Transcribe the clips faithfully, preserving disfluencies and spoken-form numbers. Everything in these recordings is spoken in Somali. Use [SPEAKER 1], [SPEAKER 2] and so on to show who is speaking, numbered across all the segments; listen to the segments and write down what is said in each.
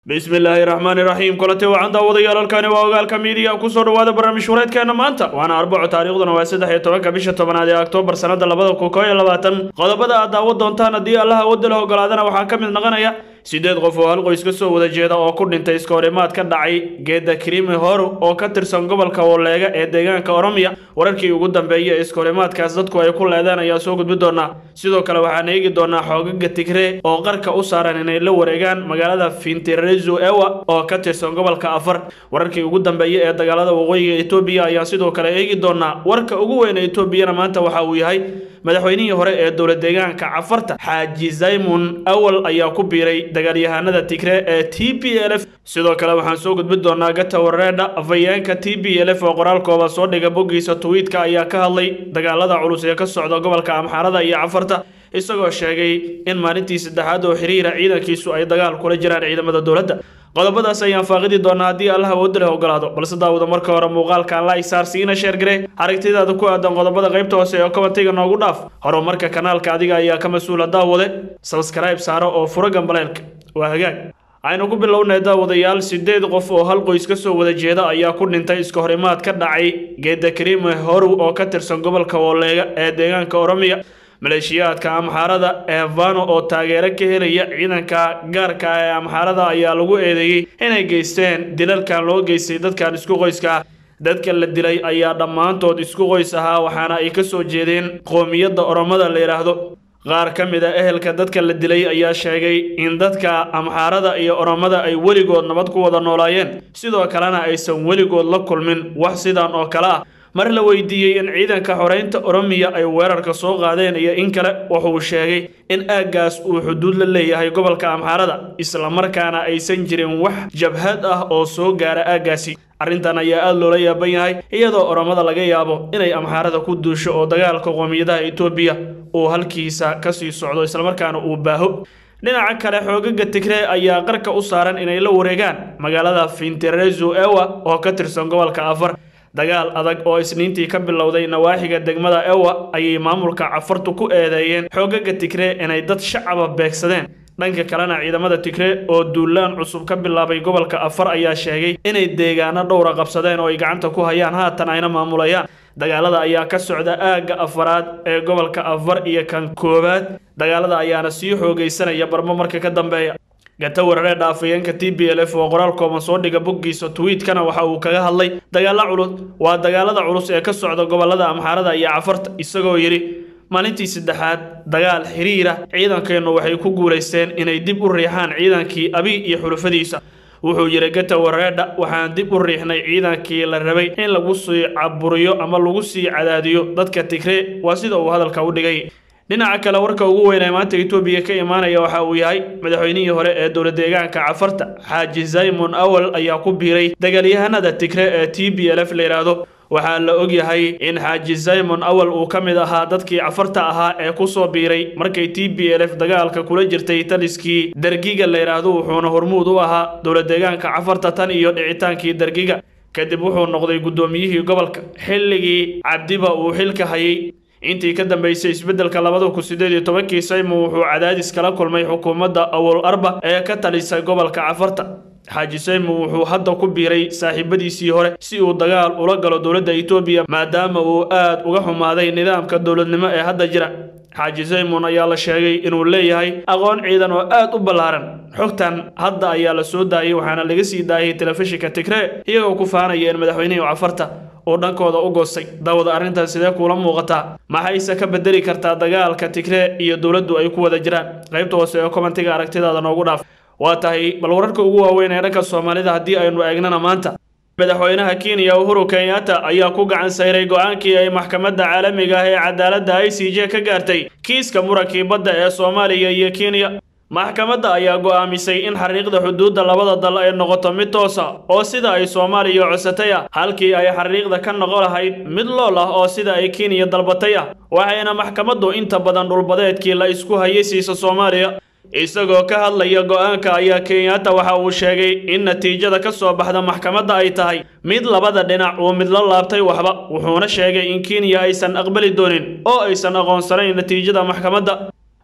[SPEAKER 1] بسم الله الرحمن الرحيم كلته وعن داود يالال كان واغال كميديا كسو dhawaada barnaamij wareedkeena maanta waana arbaco taariikhduna waa saddex iyo toban bisha tobnaad ee Oktoobar sanada laba kun iyo labaatan qodobada aad daawad doontaan hadii Allah wada la ogolaadana waxa ka mid noqonaya sideed qof oo hal qoys ka soo wada jeeda oo ku dhintay iska horimaad ka dhacay geeda Krimi hor oo ka tirsan gobolka Wolega ee deegaanka Oromiya wararkii ugu dambeeyay iska horimaadkaas dadku ay ku leedaan ayaa soo gudbi doona sidoo kale waxaan eegi doonaa xoogaga Tigray oo qarka u saaran inay la wareegaan magaalada Fintirezo ewa oo ka tirsan gobolka Afar wararkii ugu dambeeyay ee dagaalada waqooyiga Itoobiya ayaa sidoo kale eegi doonaa warka ugu weyn ee Itoobiya maanta waxa uu yahay madaxweynihii hore ee dowlad deegaanka Cafarta Xaaji Zaymun awal ayaa ku biiray dagaalyahanada Tigray ee T P L F sidoo kale waxaan soo gudbin doonaa gata wareedha afayeenka T P L F oo qoraalkooda soo dhigay boggiisa tweetka ayaa ka hadlay dagaalada culus ee ka socda gobolka Amxaarada iyo Cafarta isagoo sheegay in maalintii saddexaad oo xiriir ciidankiisu ay dagaal kula jiraan ciidamada dowladda qodobadaas ayaan faaqidi doonaa hadii Allah wada la ogolaado balse daawada marka hore muuqaalka la isaarsiina share gare aragtidaada ku aadan qodobada qaybta hoose ee commentiga noogu dhaaf horumarka kanaalka adiga ayaa ka mas'uul daawade subscribe saaro oo furo gambaleelka waa hagaag aynu ku bilownay daawadayaal sideed qof oo hal qoys ka soo wada jeeda ayaa ku dhintay iska horimaad ka dhacay geeda Krimi hor oo ka tirsan gobolka Wolega ee deegaanka Oromiya maleeshiyaadka Amxaarada ee Vano oo taageero ka helaya ciidanka gaarka ah ee Amxaarada ayaa lagu eedeeyay inay geysteen dilalkan loo geystay dadkan isku qoyska dadka la dilay ayaa dhamaantood isku qoys ahaa waxaana ay ka soo jeedeen qoomiyadda Oromada la yiraahdo qaar ka mid ah ehelka dadka la dilay ayaa sheegay in dadka Amxaarada iyo Oromada ay weligood nabad ku wada noolaayeen sidoo kalena aysan weligood la kulmin wax sidan oo kale ah mar la weydiiyay in ciidanka xoreynta Oromiya ay weerarka soo qaadeen iyo in kale wuxuu sheegay in aagaas uu xuduud la leeyahay gobolka Amxaarada isla markaana aysan jirin wax jabhad ah oo soo gaara aagaasi arrintan ayaa aad loola yaaban yahay iyadoo Oromada laga yaabo inay Amxaarada ku duusho oo dagaalka qoomiyadaha Itoobiya uu halkiisa ka sii socdo isla markaana uu baaho dhinaca kale xoogaga Tigray ayaa qarka u saaran inay la wareegaan magaalada Fintirezo ewa oo ka tirsan gobolka Afar dagaal adag oo isniintii ka bilowday nawaaxiga degmada ewa ayay maamulka Cafartu ku eedeeyeen xoogaga Tigray inay dad shacab beegsadeen dhanka kalena ciidamada Tigray oo duulaan cusub ka bilaabay gobolka Afar ayaa sheegay inay deegaano dhowr qabsadeen oo ay gacanta ku hayaan haatan ayna maamulayaan dagaalada ayaa ka socda aaga afaraad ee gobolka Afar iyo kan koobaad dagaalada ayaana sii xoogeysanaya barmo marka ka dambeeya gata wareedha afayeenka T P L F oo qoraalkooda soo dhigay boggiisa tweetkana waxa uu kaga hadlay dagaalada culus waa dagaalada culus ee ka socda gobolada Amxaarada iyo Cafarta isagoo yiri maalintii saddexaad dagaal xiriir ah ciidankeenu waxay ku guuleysteen inay dib u riixaan ciidankii Abiy iyo xulufadiisa wuxuu yiri gata wareedha waxaan dib u riixnay ciidankii la rabay in lagu sii caburiyo ama lagu sii cadaadiyo dadka Tigray waa sida uu hadalka u dhigay dhinaca kale warka ugu weyn ee maanta Itoobiya ka imaanaya waxa uu yahay madaxweynihii hore ee dowlad deegaanka Cafarta Xaaji Zaymun awal ayaa ku biiray dagaalyahanada Tigray ee T P L F la yiraahdo waxaa la og yahay in Xaaji Zaymun awal uu ka mid ahaa dadkii Cafarta ahaa ee ku soo biiray markay T P L F dagaalka kula jirtay taliskii dargiga la yiraahdo wuxuuna hormuud u ahaa dowlad deegaanka Cafarta tan iyo dhicitaankii dargiga kadib wuxuu noqday gudoomiyihii gobolka xilligii Cabdiba uu xilka hayay intii ka dambeysay isbedelka laba kun iyo siddeed iyo toban Zaymun wuxuu cadaadis kala kulmay xukuumadda Awol Arba ee ka talisay gobolka Cafarta Xaaji Zaymun wuxuu hadda ku biiray saaxiibadiisii hore si uu dagaal ula galo dowladda Itoobiya maadaama uu aad uga xumaaday nidaamka dowladnimo ee hadda jira Xaaji Zaymun ayaa la sheegay inuu leeyahay aqoon ciidan oo aad u ballaaran xogtan hadda ayaa la soo daayay waxaana laga sii daayay telefishinka Tigray iyagoo ku faanaya in madaxweynaha Cafarta oo dhankooda u goostay daawada arrintan sidee kula muuqataa maxayse ka bedeli kartaa dagaalka Tigray iyo dowladdu ay ku wada jiraan qaybta hoose ee commentiga aragtidaada noogu dhaaf waa tahay bal wararka ugu waaweyn ee dhanka Soomaalida hadii aynu eegnana maanta madaxweynaha Kenya Uhuru Kenyatta ayaa ku gacan sayray go'aankii ay maxkamadda caalamiga ah ee cadaaladda I C J ka gaartay kiiska muranka badda ee Soomaaliya iyo Kenya maxkamadda ayaa go'aamisay in xariiqda xuduudda labada dal ay noqoto mid toos ah oo sida ay Soomaaliya codsatay halkii ay xariiqda ka noqon lahayd mid lool ah oo sida ay Kenya dalbatay waxayna maxkamaddu inta badan dhulbadeedkii la isku hayay siisa Soomaaliya isagoo ka hadlaya go'aanka ayaa Kenyatta waxa uu sheegay in natiijada ka soo baxda maxkamadda ay tahay mid labada dhinac oo mid la laabtay waxba wuxuuna sheegay in Kenya aysan aqbali doonin oo aysan aqoonsanayn natiijada maxkamadda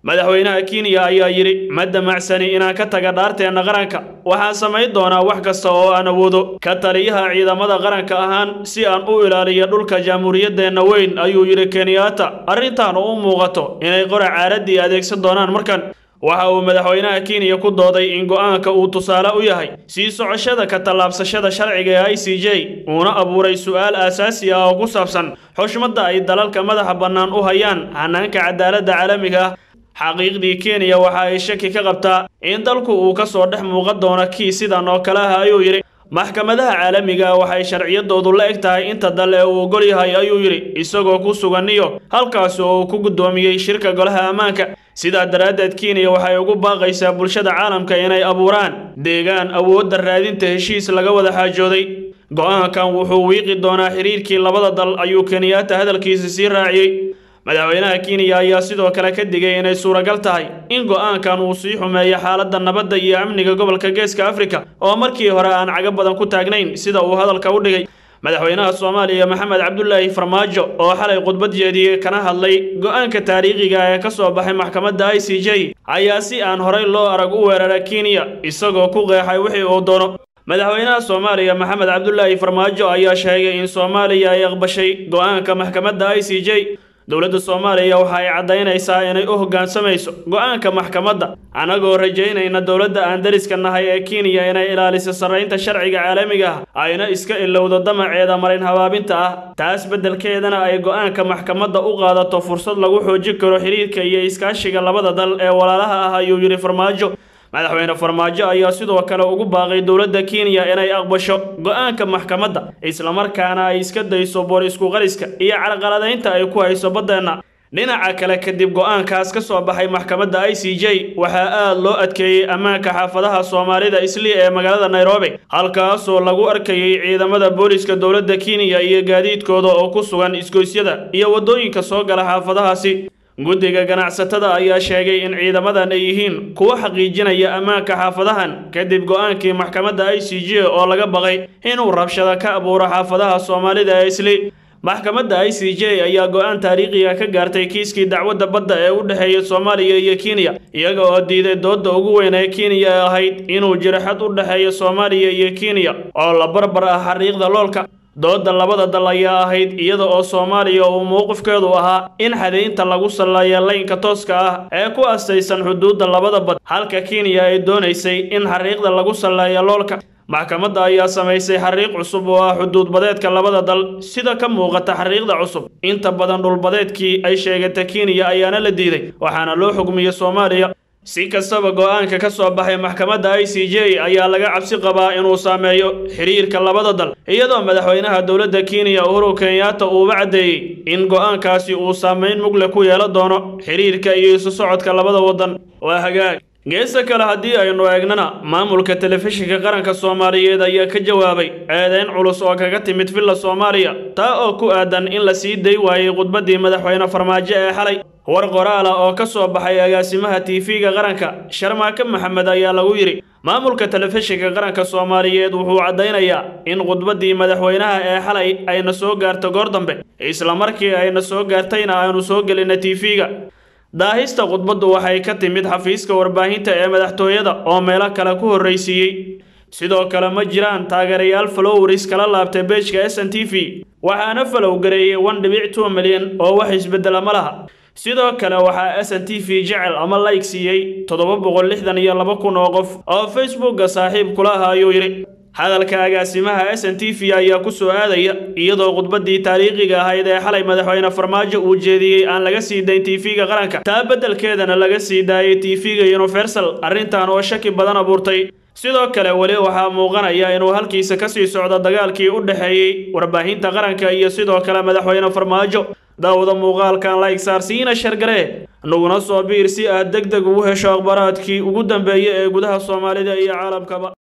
[SPEAKER 1] madaxweynaha Kenya ayaa yiri ma damacsani inaan ka taga dhaarteena qaranka waxaan sameyn doonaa wax kasta oo aan awoodo ka taliyaha ciidamada qaranka ahaan si aan u ilaaliyo dhulka jamhuuriyadeena weyn ayuu yiri Kenyatta arrintan oo u muuqato inay qorac caaradii adeegsan doonaan markan waxa uu madaxweynaha Kenya ku dooday in go'aanka uu tusaale u yahay si socoshada ka talaabsashada sharciga ee I C J una abuuray su'aal asaasi ah oo ku saabsan xushmada ay dalalka madaxa bannaan u hayaan hanaanka cadaaladda caalamiga ah xaqiiqdii Kenya waxa ay shaki ka qabtaa in dalku uu ka soo dhex muuqan doono kiis sidan oo kale ah ayuu yiri maxkamadaha caalamiga waxay sharciyadoodu la eg tahay inta dal ee uu ogol yahay ayuu yiri isagoo ku suganiyo halkaas oo uu ku gudoomiyay shirka golaha amaanka sida daraadeed Kenya waxay ugu baaqaysaa bulshada caalamka inay abuuraan deegaan awood raadinta heshiis laga wada xaajooday go'aankan wuxuu wiiqi doonaa xiriirkii labada dal ayuu Kenyatta hadalkiisa sii raaciyay madaxweynaha Kenya ayaa sidoo kale ka digay inay suuragal tahay in go'aankan uu sii xumeeyo xaaladda nabadda iyo amniga gobolka Geeska Afrika oo markii hore aan caga badan ku taagnayn sida uu hadalka u dhigay madaxweynaha Soomaaliya Maxamed Cabdullaahi Farmaajo oo xalay khudbad jeediyay kana hadlay go'aanka taariikhiga ah ee ka soo baxay maxkamadda I C J ayaa si aan horey loo arag u weeraray Kenya isagoo ku qeexay wixii uu doono madaxweynaha Soomaaliya Maxamed Cabdullaahi Farmaajo ayaa sheegay in Soomaaliya ay aqbashay go'aanka maxkamadda I C J dowladda Soomaaliya waxa ay cadeynaysaa inay u hoggaansamayso go'aanka maxkamadda anagoo rajaynayna dowladda aan dariska nahay ee Kenya inay ilaaliso sareynta sharciga caalamiga ah ayna iska ilowdo damaceeda marin habaabinta ah taas bedelkeedana ay go'aanka maxkamadda u qaadato fursad lagu xoojin karo xiriirka iyo iskaashiga labada dal ee walaalaha ah ayuu yiri Farmaajo madaxweyne Farmaajo ayaa sidoo kale ugu baaqay dowladda Kenya inay aqbasho go'aanka maxkamadda isla markaana ay iska dayso boor isku qariska iyo carqaladaynta ay ku hayso badeena dhinaca kale kadib go'aankaas ka soo baxay maxkamadda I C J waxa aad loo adkeeyay amaanka xaafadaha Soomaalida Islii ee magaalada Nairobi halkaas oo lagu arkayay ciidamada booliska dowladda Kenya iyo gaadiidkooda oo ku sugan isgoysyada iyo wadooyinka soo gala xaafadahaasi guddiga ganacsatada ayaa sheegay in ciidamadan ay yihiin kuwa xaqiijinaya amaanka xaafadahan kadib go'aankii maxkamadda I C J oo laga baqay inuu rabshado ka abuuro xaafadaha Soomaalida ee Islii maxkamadda I C J ayaa go'aan taariikhi ah ka gaartay kiiskii dacwadda badda ee u dhaxeeyay Soomaaliya iyo Kenya iyaga oo diiday doodda ugu weyn ee Kenya ahayd inuu jiro xad u dhaxeeyo Soomaaliya iyo Kenya oo la barbar ah xariiqda loolka dooda labada dal ayaa ahayd iyada oo Soomaaliya uu mowqifkeedu ahaa in xadeynta lagu saleeyo laynka tooska ah ee ku asaysan xuduudda labada bad halka Kenya ay doonaysay in xariiqda lagu saleeyo loolka maxkamadda ayaa samaysay xariiq cusub oo ah xuduud badeedka labada dal sida ka muuqata xariiqda cusub inta badan dhul badeedkii ay sheegatay Kenya ayaana la diiday waxaana loo xukmiyay Soomaaliya si kastaba go'aanka ka soo baxay maxkamadda I C J ayaa laga cabsi qabaa inuu saameeyo xiriirka labada dal iyadoo madaxweynaha dowladda Kenya Uhuru Kenyatta uu wacdeeyay in go'aankaasi uu saameyn mugle ku yeelan doono xiriirka iyo isu socodka labada wadan waa hagaag geeska kale haddii aynu eegnana maamulka telefishinka qaranka Soomaaliyeed ayaa ka jawaabay eedeyn culus oo kaga timid villa Soomaaliya taa oo ku aadan in la sii day waayay khudbadii madaxweyne Farmaajo ee xalay war qoraal ah oo ka soo baxay agaasimaha T V-ga qaranka Sharmaake Maxamed ayaa lagu yiri maamulka telefishinka qaranka Soomaaliyeed wuxuu cadeynayaa in khudbadii madaxweynaha ee xalay ayna soo gaarto goor dambe isla markii ayna soo gaartayna aanu soo gelin T V-ga daahista khudbadu waxay ka timid xafiiska warbaahinta ee madaxtooyada oo meelo kale ku horreysiyay sidoo kale ma jiraan taageerayaal followers kala laabtay page-ka S N T V waxaana follow gareeyay one dhibic two milyan oo wax isbedel ma laha sidoo kale waxa S N T V jecel ama like siiyay toddoba boqol lixdan iyo laba kun oo qof oo Facebook-ga saaxiib kula ah ayuu yiri hadalka agaasimaha S N T V ayaa ku soo aadaya iyadoo khudbadii taariikhiga ahayd ee xalay madaxweyne Farmaajo uu jeediyay aan laga sii dayn T V-ga qaranka taa bedelkeedana laga sii daayay T V-ga Universal arrintan oo shaki badan abuurtay sidoo kale wali waxa muuqanaya inuu halkiisa ka sii socdo dagaalkii u dhaxeeyay warbaahinta qaranka iyo sidoo kale madaxweyne Farmaajo daawada muuqaalkan like saarsiina shargare nuguna soo biir si aad degdeg ugu hesho akhbaraadkii ugu dambeeyay ee gudaha Soomaalida iyo caalamkaba